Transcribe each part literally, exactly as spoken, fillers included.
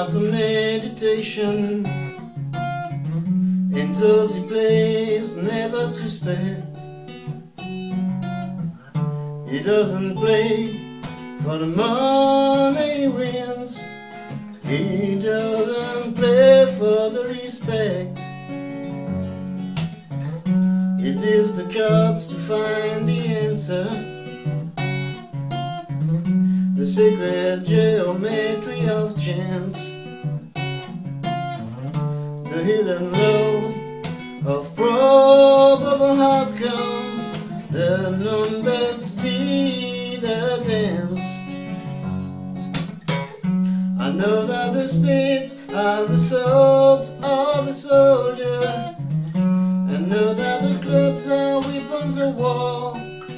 was a meditation, and those he plays never suspect. He doesn't play for the money he wins, he doesn't play for the respect. He deals the cards to find the answer, the sacred geometry of chance, the hidden law of probable outcome. The numbers need a dance. I know that the spades are the swords of the soldier, I know that the clubs are weapons of war,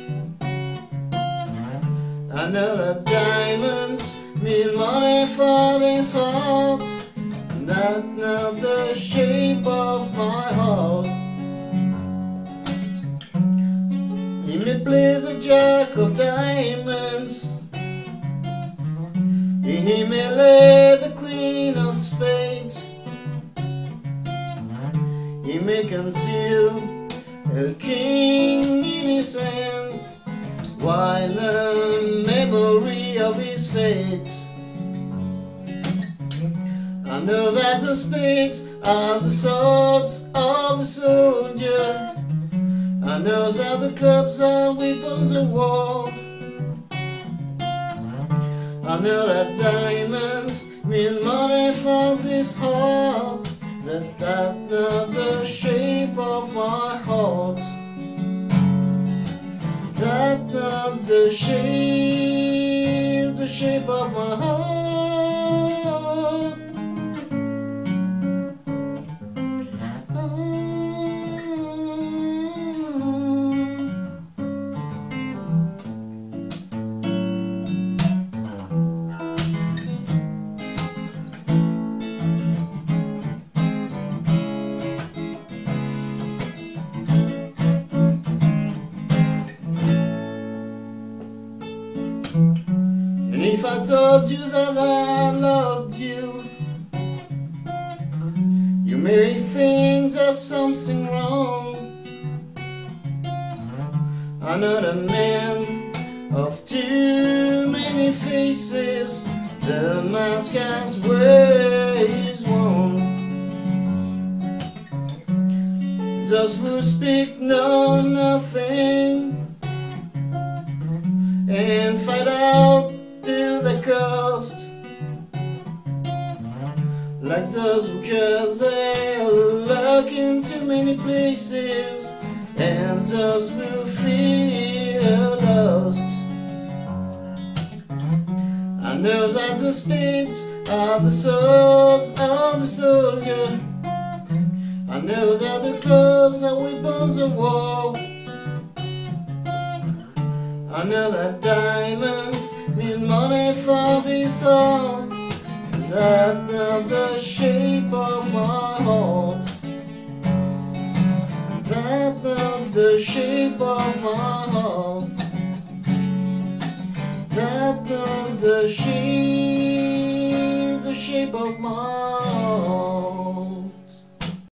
I know that diamonds mean money for this heart, and that's not the shape of my heart. He may play the jack of diamonds, he may lay the queen of spades, he may conceal a king in his hand, while the memory of his fates. I know that the spades are the swords of a soldier, I know that the clubs are weapons of war, I know that diamonds mean money for this heart, that's not the shape of my heart, that's not the shape, the shape of my heart. And if I told you that I loved you, you may think there's something wrong. I'm not a man of too many faces, the mask has ways worn. Those who speak know nothing and fight out to the cost, like those who cause their luck in too many places, and those who feel lost. I know that the spades are the swords of the soldier, I know that the clubs are weapons of war, I know that diamonds mean money for this art, that's not the shape of my heart, that's not the shape of my heart, that's not the shape, the shape of my heart.